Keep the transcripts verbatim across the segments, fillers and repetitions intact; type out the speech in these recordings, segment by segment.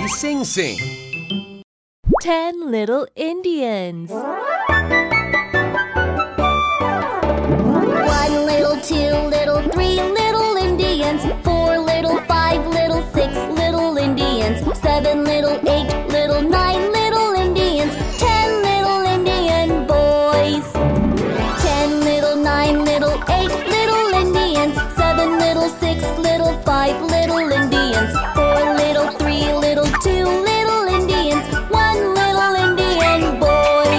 Ready, sing, sing. Ten little Indians. One little, two little, three little Indians. Four little, five little, six little Indians. Seven little, eight little, nine little Indians. Ten little Indian boys. Ten little, nine little, eight little Indians. Seven little, six little, five little Indians. Four little, three little, two little Indians. One little Indian boy.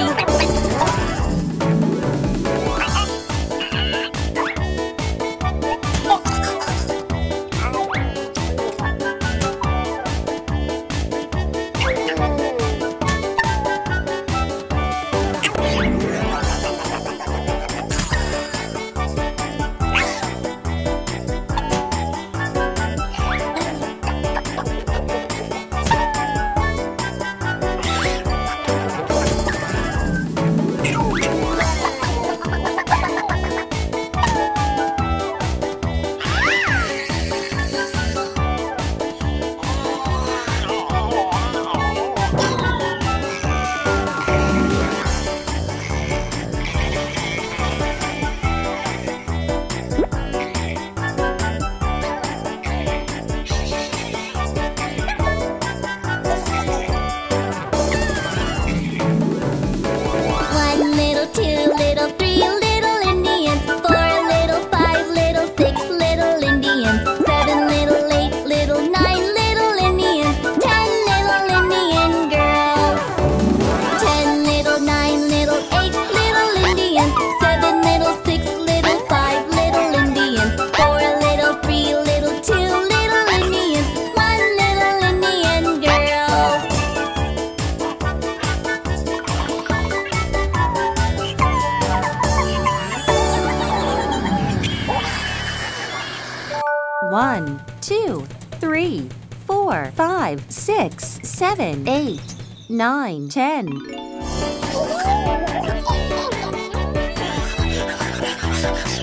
One, two, three, four, five, six, seven, eight, nine, ten.